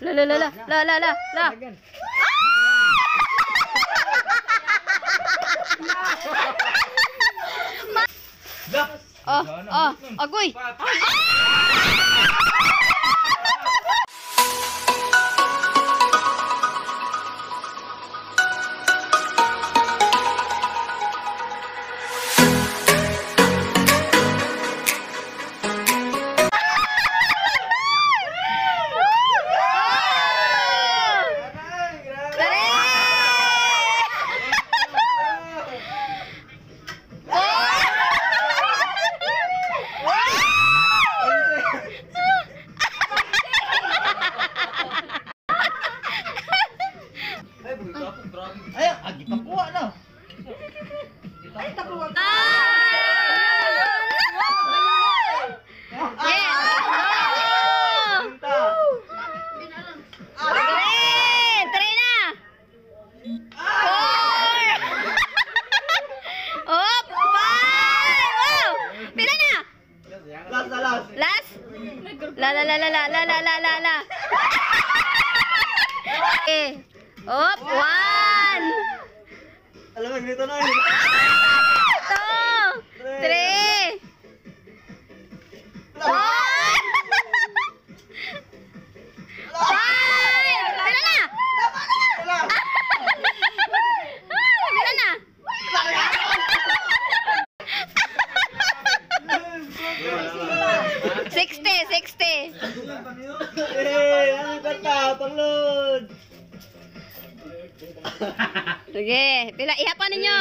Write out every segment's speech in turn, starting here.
La la la la la la la la. Agoy. La. Okay. Op, 1. Alam mo, ganito na. 2, 3. 4. 5. Pila na. Pila na. 60. Ano kanta? Panglod! Sige, pila ihapa ninyo.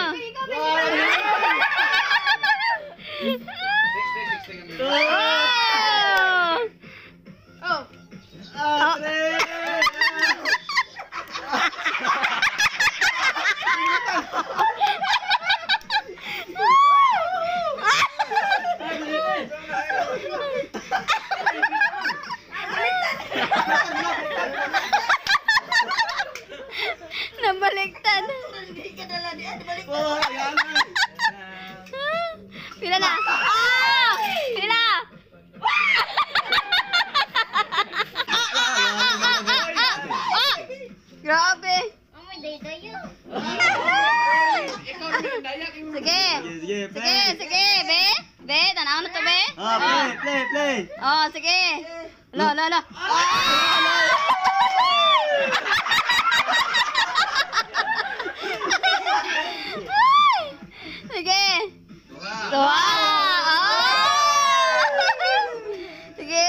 3. Nabaliktad. Pila na? Pila! Grabe! Sige, be, tanaw na to, be. Play. Oh, sige. Lo. Sige. Dua. Sige.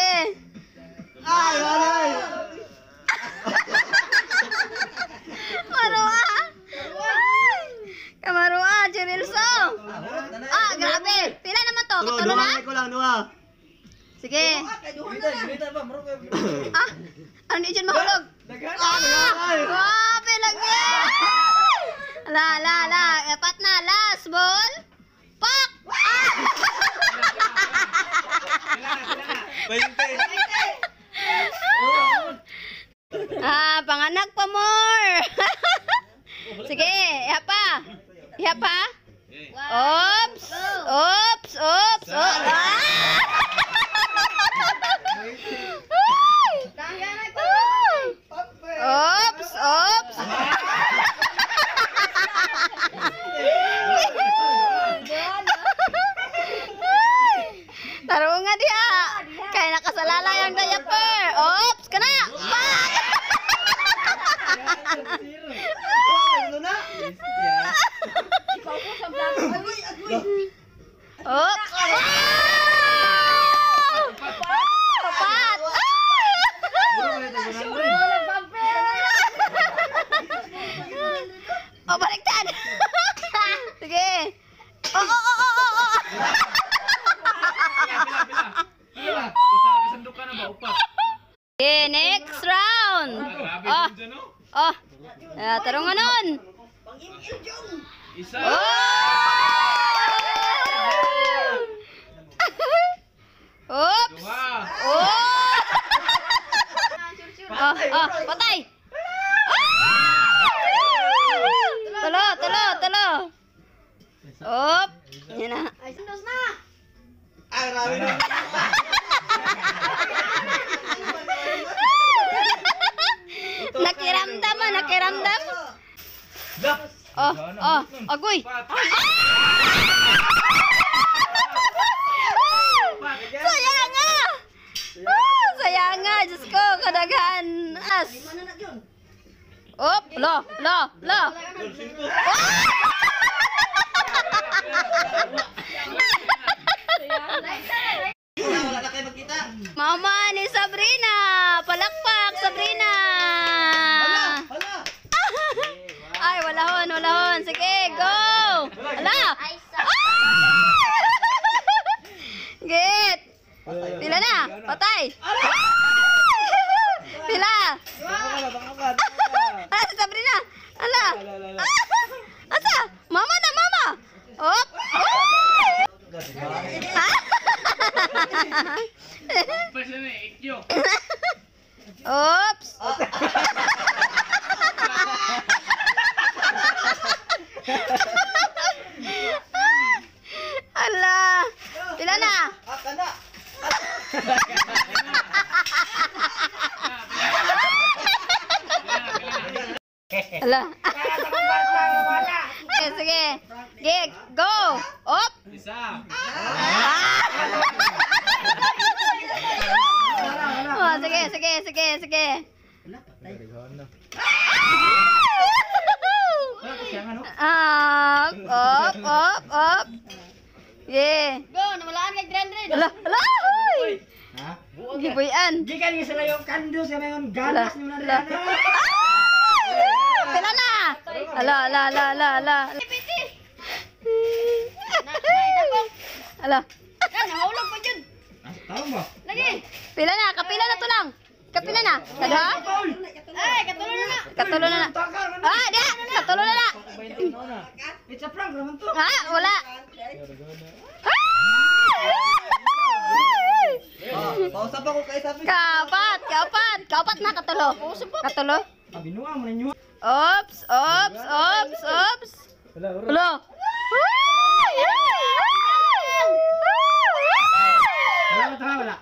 Marua. Kamarua, Jirilso. Grabe. Pila naman to? Katulo na? Sige. Ano di dyan mahulog? Grabe lagi. La. Epat na. Last ball. Pak! Panganak pa more. Sige, iha pa. Oops. Oops. Tarungan dia. Kaya nakasalala yung diaper. Oops, kana. Oops. Papat. Oh, baliktad. Sige. Oh. Okay, next round. Tarungan nun. Isa. Oops. Patay. Tulo. Op. Yan na. Ay, grabe na. pakiramdam. Oh, agoy. Sayang nga. Sayang nga, Diyos ko, kadaghan. As. Op, lo. Wala na kayo magkita. Mama ni Sabrina. Palakpak, Sabrina. Hala. Ay, walahon. Sige, go. Hala. Git. Pila na? Patay. Pila. Bangkakat. Ah, si Sabrina. Hala. Asa? Mama na, mama. Op. Oops. Ala. Pila na? Kana. Ala. Sige. Gig, go. Op. Oh, sige. Op. Yeah. Go, nawalaan kay Grandred. Ala. Ha? Gibuyan. Gikan nga sila yung kandos sa mga ganas ni Ala. Pila na? Ala. Piti. Idapok. Ala. Yan, nahulog pa dyan. Tahu mo? Lagi. Pila na? Kapila na to lang. Kapila na? Kada? Ay, katuloy na. Katulo na. Ah, dia. Katulo na. It's a prank naman to. Ha? Wala. Pausa pa ko kay sabi. Kapat na katulo. Katulo. Binuang mo ninyo. Ops. Hello. Wala.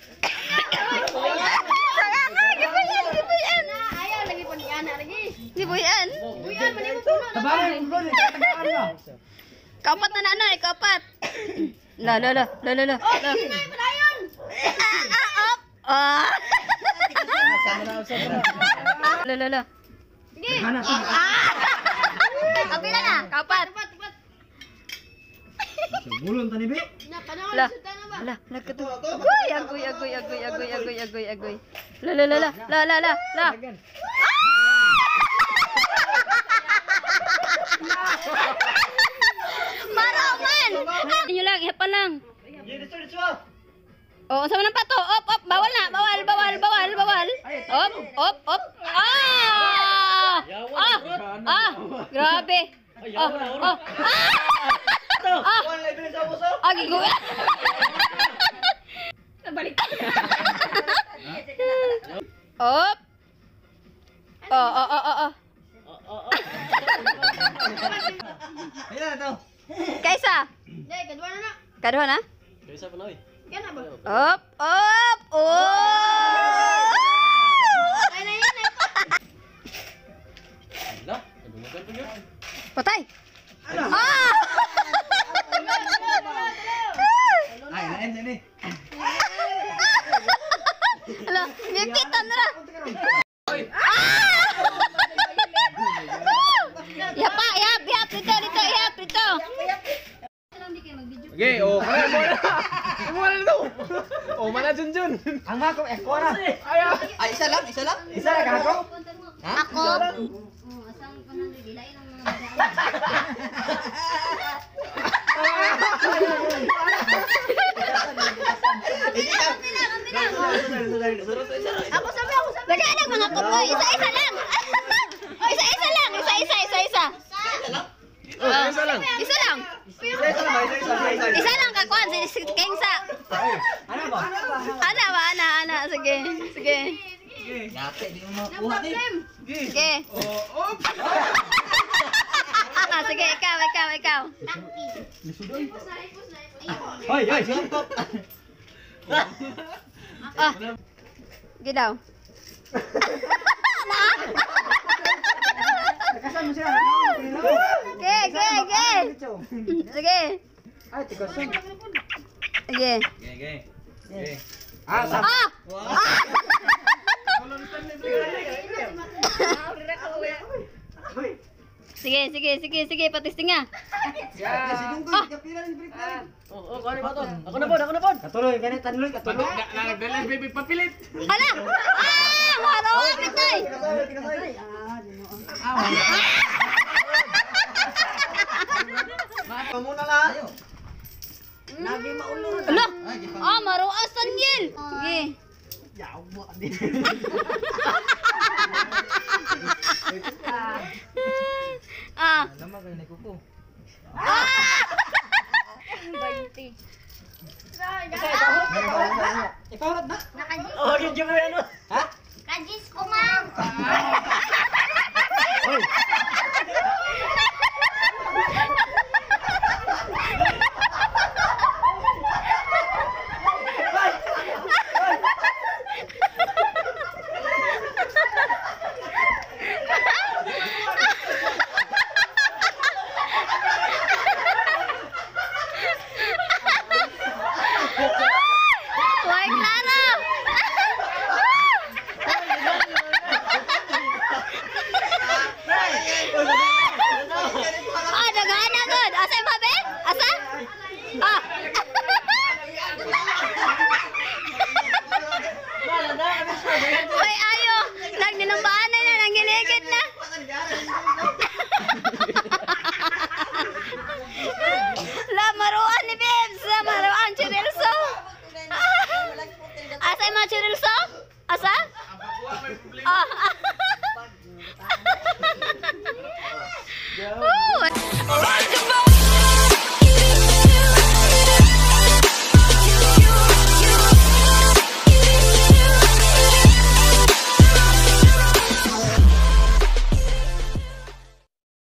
Gibuyan. Ayaw, lagi po ni Ana, lagi. Gibuyan. Buyan, manimot ko na. Tabarin ko ni tagaan mo. Kapat na nanay, kapat. La. Oh, sinay, palayon. Op. Ah. La. Sige. Ana to. Kapila na, kapat. Tupat. Bulon tani be. Napanahon, La. sultan na ba? Ala, nakato. Agoy. La. Maraman. Inyo lang, ihapa lang. Dito. Oh, sama ng pato. Op. Bawal na. Bawal. Op. Grabe. Wala ibig sa puso. Gigo. Balik. Op. Ayan to. Kaisa. Hindi, kadwa na. Kaduha na? Yan na ba? Op. Oh! Ay na yan, Patay. Ano? Ah! Ay, lain sini. Ala, ngipitan na. Ihap dito. Okay, mana tu? Mana Junjun? Ang mako ekora. Ay, isa lang. Isa lang ako. Ako. Ako sabi. Naghanap mga kukoy. Isa-isa lang. Isa-isa lang. Isa. Isa lang. Isa lang. Isa lang kakuan. Si Kengsa. Ano ba? Ana. Sige. Yate, di mo makuha ni. Sige. Sige, ikaw. Hoy, sangkot. Gidaw. na. Nakasan mo siya. Ge, ge, ge. Sige. Ay, tikasan. Sige. Ah, sa. Ah! Sige, sige, sige, sige, patisting nga. Ako na po. Katuloy, ganit tanloy, katuloy. Nagdalan baby papilit. Hala! Ah! Marawang itoy! Muna lang. Lagi maulur. Hala! Ah, marawang sanyel! Sige. Ah! Lama kayo na kuko. Ipahorot na. Oh, yun mo yan. Ha? Kajis ko, ma'am. Oy. Hoy, Clara! Ah, daghan na good. Asa yung babe? Asa? Ah. Hoy, ayo. Nagninumbaan na na, nangiligid na. La maruan ni Bebs, la maruan Chirilso. Asa yung mga Chirilso? Asa?